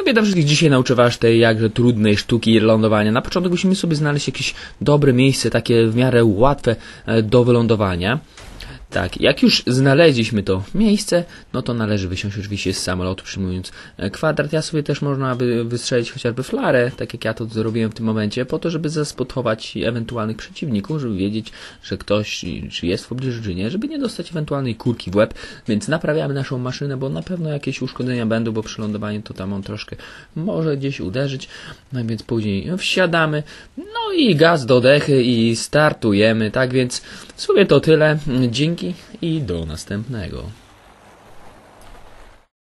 No witam wszystkich, dzisiaj nauczę was tej jakże trudnej sztuki lądowania. Na początek musimy sobie znaleźć jakieś dobre miejsce, takie w miarę łatwe do wylądowania. Tak, jak już znaleźliśmy to miejsce, no to należy wysiąść oczywiście z samolotu, przyjmując kwadrat. Ja sobie też można by wystrzelić chociażby flarę, tak jak ja to zrobiłem w tym momencie, po to, żeby zaspotować ewentualnych przeciwników, żeby wiedzieć, że ktoś czy jest w pobliżu, czy nie, żeby nie dostać ewentualnej kulki w łeb. Więc naprawiamy naszą maszynę, bo na pewno jakieś uszkodzenia będą, bo przy lądowaniu to tam on troszkę może gdzieś uderzyć. No więc później wsiadamy, no i gaz do dechy i startujemy. Tak więc w sumie to tyle. Dzięki i do następnego.